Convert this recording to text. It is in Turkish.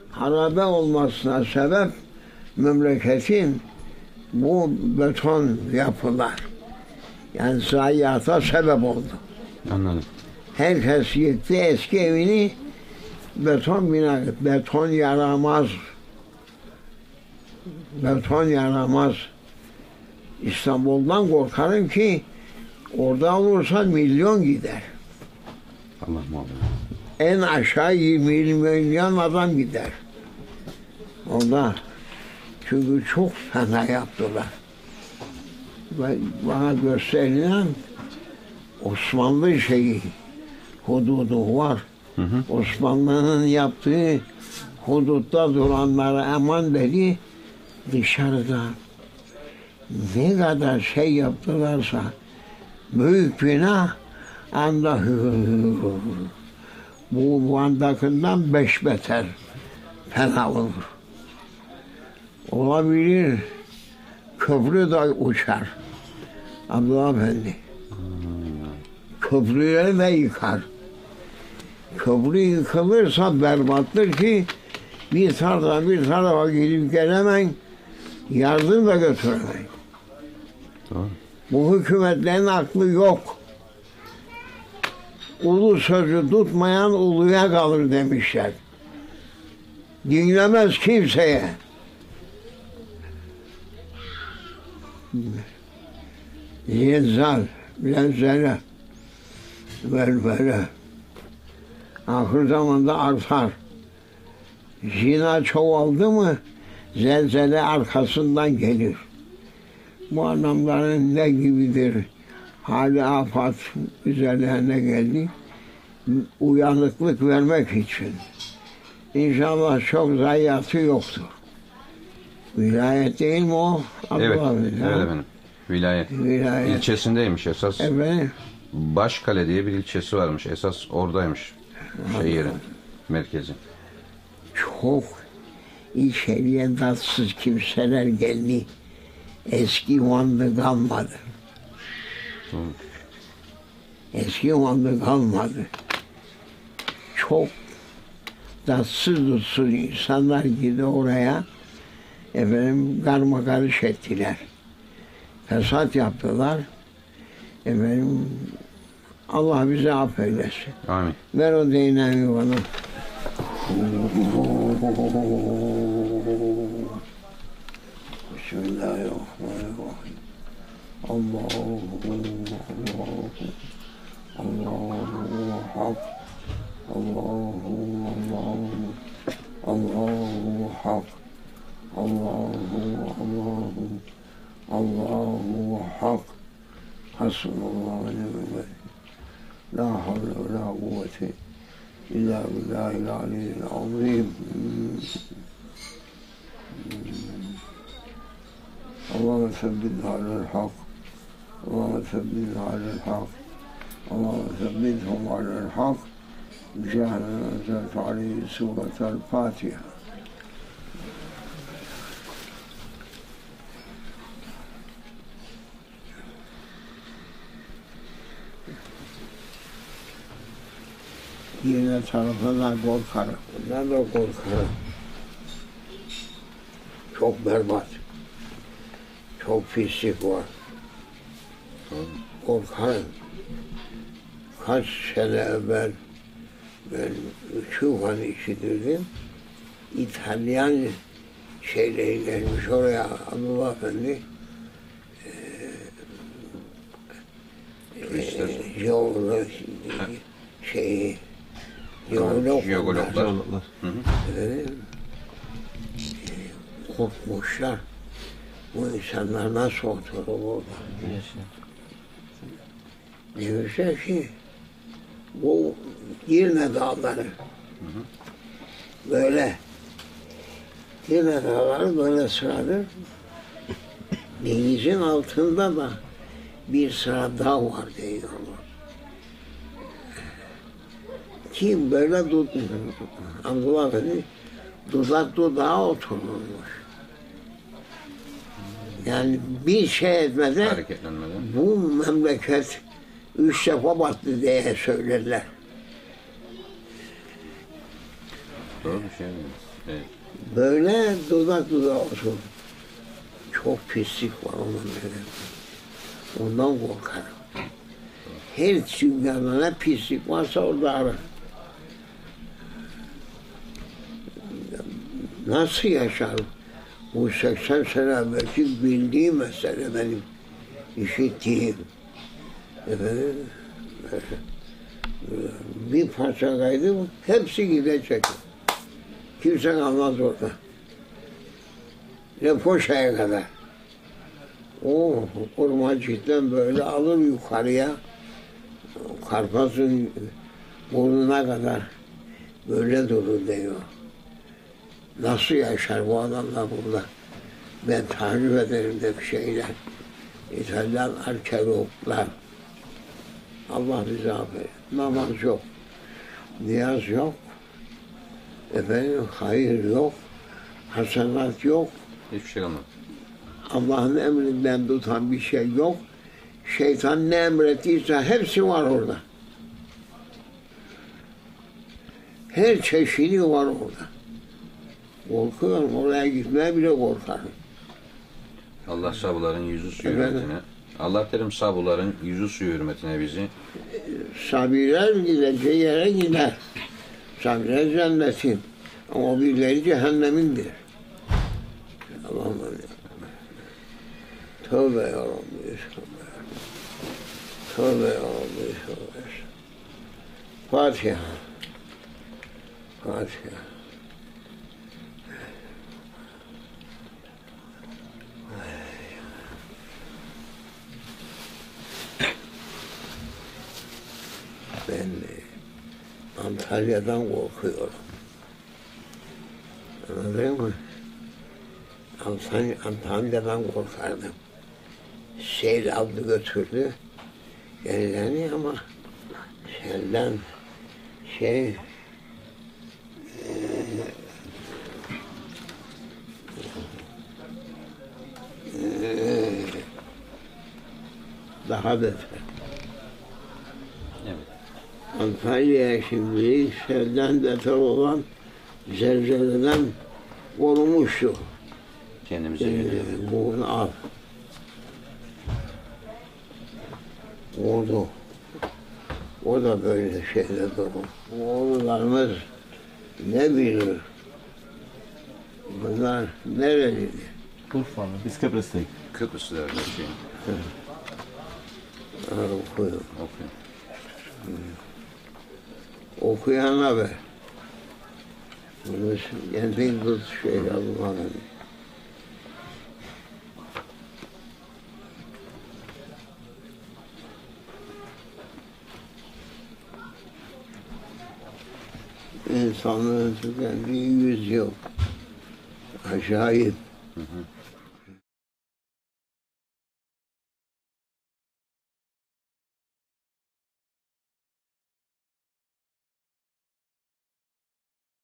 harabe olmasına sebep memleketin bu beton yapılar. Yani zayiata sebep oldu. Anladım. Herkes gitti eski evini beton bina etti. Beton yaramaz. Beton yaramaz. İstanbul'dan korkarım ki orada olursa milyon gider. Allah muhafaza. En aşağı 20 milyon adam gider. Orada. Çünkü çok fena yaptılar. Ve bana gösterilen Osmanlı şeyi, hududu var. Hı hı. Osmanlı'nın yaptığı hudutta duranlara aman dedi, dışarıda ne kadar şey yaptılarsa büyük günah anda bu Van'dakinden 5 beter fena olur. Olabilir köprü de uçar. Abdullah Efendi. Köprüleri de yıkar. Köprü yıkılırsa berbattır ki bir tarafa gidip gelemeyin, yardım da götüremeyin. Doğru. Bu hükümetlerin aklı yok. Ulu sözü tutmayan uluya kalır demişler. Dinlemez kimseye. Yezzal, lenzele, velvele. Ahir zamanda artar. Zina çoğaldı mı zelzele arkasından gelir. Bu adamların ne gibidir hali afat üzerlerine geldi. Uyanıklık vermek için. İnşallah çok zayiatı yoktur. Vilayet değil mi o? Evet, Allah evet efendim. Vilayet. İlçesindeymiş esas. Efendim? Başkale diye bir ilçesi varmış. Esas oradaymış. Yerin merkezi. Çok içeriye tatsız kimseler geldi. Eski Van'da kalmadı. Eski Van'da kalmadı. Çok tatsız tutsuz insanlar girdi oraya. Efendim karma karış ettiler. Fesat yaptılar. Efendim Allah bize affeylesin. Amin. Ver o değneği bana. Bismillahirrahmanirrahim. Allahu hak. Allahu hak. Allahu hak. Hasbunallahu ve ni'mel vekil. La havle ve la kuvvete illa billahil aliyyil azim. Allahümme sebbit alel hak. Allahümme sebbit alel hak. Allahümme sebbithum alel hak. Cehenneme enzelte aleyhi suretel Fatiha. Yine tarafından korkarım. Ben de korkarım. Çok berbat. Çok pislik var. Korkarım. Kaç sene evvel ben Şuhan işitirdim. İtalyan şeyleri gelmiş oraya Abdullah Efendi. Jeologlar. Korkmuşlar. Bu insanlar nasıl oturur orada? Demişler ki bu Girne dağları böyle Girne dağları böyle sıradır. Denizin altında da bir sıra dağ var diyorlar. Kim böyle Abdullah Efendi dudak dudağa oturmuş. Yani bir şey etmeden bu memleket 3 defa battı diye söylerler. Doğru bir şey mi? Evet. Böyle dudak dudağa oturdu. Çok pislik var onun böyle. Ondan korkarım. Her dünyada ne pislik varsa orada arar. Nasıl yaşarım? Bu 80 sene evvelki bildiğim mesele benim. İşittiğim. Efendim, bir parça kaydı, hepsi gidecek. Kimse kalmaz orada. Lepoşa'ya kadar. O ormancıktan böyle alır yukarıya, Karpaz'ın burnuna kadar böyle durur diyor. Nasıl yaşar bu adamlar burada? Ben takip ederim de bir şeyler. İtalyan arkeologlar. Allah bizi affeder. Namaz yok. Niyaz yok. Efendim hayır yok. Hasenat yok. Hiçbir şey kalmadı. Allah'ın emrinden tutan bir şey yok. Şeytan ne emrettiyse hepsi var orada. Her çeşidi var orada. Korkuyorum, oraya gitmeye bile korkarım. Allah sabuların yüzü suyu Efendim? hürmetine. Allah derim sabuların yüzü suyu hürmetine bizi. Sabiler gideceği yere gider. Sabiler cennetin. Ama birileri cehennemindir. Allah'ım öyle. Tövbe ya Rabbi. Tövbe ya Rabbi. Tövbe. Fatiha. Fatiha. Ben Antalya'dan korkuyorum. Anladın mı? Antalya'dan korkardım. Sel aldı götürdü. Yerlerini ama selden daha beter. Evet. Antalya'ya şimdi selden beter olan zelzeleden korumuştu. Kendimize geliyor. Bunu al. Oldu. O da böyle şeyde durur. Oğullarımız ne bilir? Bunlar nereliydi? Urfalı. Biz Kıbrıs'tayız. Kıbrıslılar da şey. Okuyor. Okuyor. Okuyana ver. Bunu kendin tut şeyle almanın. İnsanlığın tükendiği 100 yıl. Acayip.